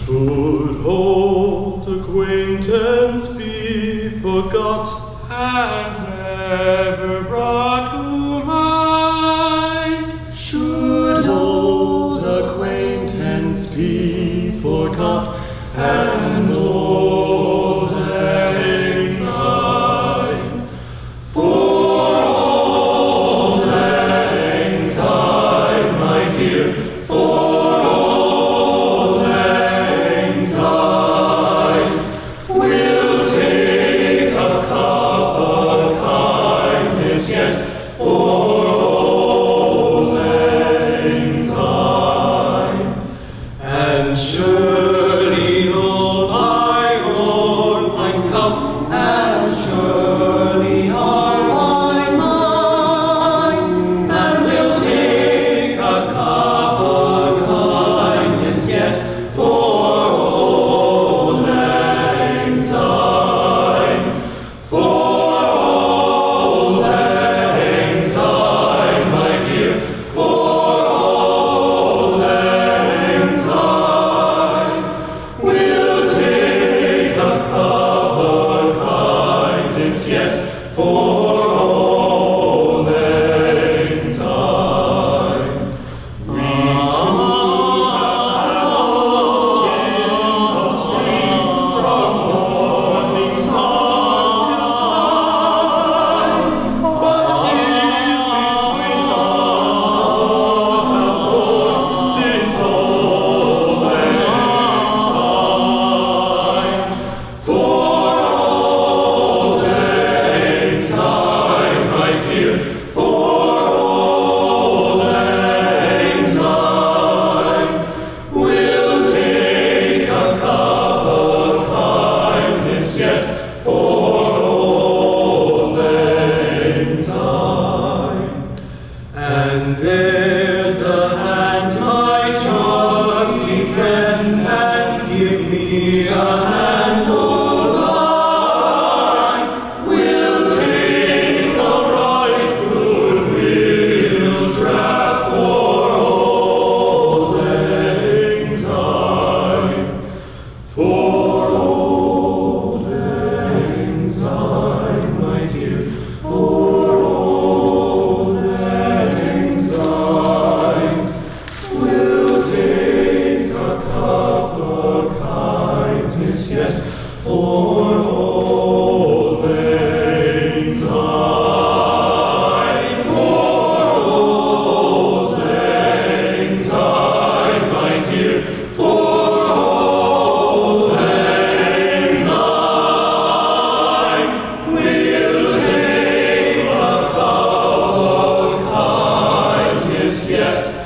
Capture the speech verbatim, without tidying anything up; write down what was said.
Should old acquaintance be forgot and never brought to mind? Should old acquaintance be forgot and old lang syne? For old lang syne, my dear, for old lang syne, we'll take a cup of kindness yet for old lang syne. And surely all my Lord might come, and surely all my mind, and we'll take a cup of kindness yet for old lang syne, for old lang syne, my dear, for old lang syne, we'll take a cup of kindness yet for old lang syne. We two have walked in the stream from morning sun till time, but seas between us all have flowed since old lang syne. For old lang syne, my dear, for old lang syne, we'll take a cup of kindness yet for old lang syne. And there's a hand, my trusty friend, and give me a hand, oh thine. We'll take a right good will draught for old lang syne, for old lang syne, my dear, for old lang syne, we'll take a cup of kindness yet for old lang syne, for old lang syne, my dear, for old lang syne, we'll take a cup of kindness yet